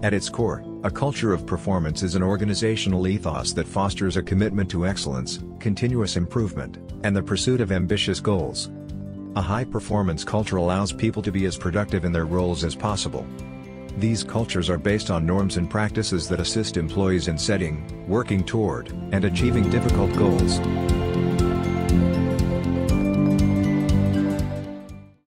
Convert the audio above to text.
At its core, a culture of performance is an organizational ethos that fosters a commitment to excellence, continuous improvement, and the pursuit of ambitious goals. A high-performance culture allows people to be as productive in their roles as possible. These cultures are based on norms and practices that assist employees in setting, working toward, and achieving difficult goals.